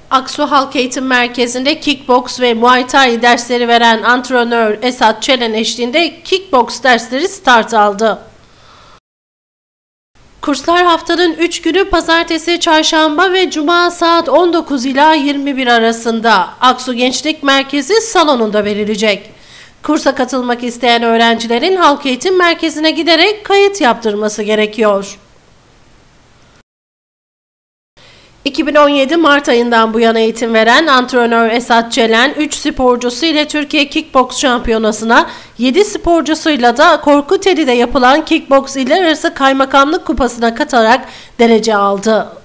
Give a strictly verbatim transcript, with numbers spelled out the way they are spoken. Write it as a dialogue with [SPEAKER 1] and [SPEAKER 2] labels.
[SPEAKER 1] Aksu Halk Eğitim Merkezi'nde kickboks ve Muay Thai dersleri veren antrenör Esat Çelen eşliğinde kickboks dersleri start aldı. Kurslar haftanın üç günü pazartesi, çarşamba ve cuma saat on dokuz ila yirmi bir arasında Aksu Gençlik Merkezi salonunda verilecek. Kursa katılmak isteyen öğrencilerin Halk Eğitim Merkezi'ne giderek kayıt yaptırması gerekiyor. iki bin on yedi Mart ayından bu yana eğitim veren antrenör Esat Çelen, üç sporcusu ile Türkiye Kickboks Şampiyonası'na, yedi sporcusuyla da Korkuteli'de yapılan Kickboks İller Arası Kaymakamlık Kupası'na katarak derece aldı.